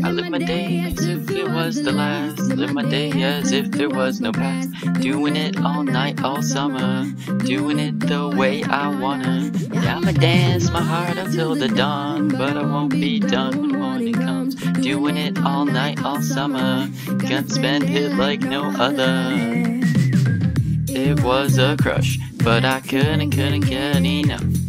I live my day as if it was the last. Live my day as if there was no past. Doing it all night, all summer. Doing it the way I wanna. Yeah, I'ma dance my heart until the dawn, but I won't be done when morning comes. Doing it all night, all summer. Gonna spend it like no other. It was a crush, but I couldn't get enough.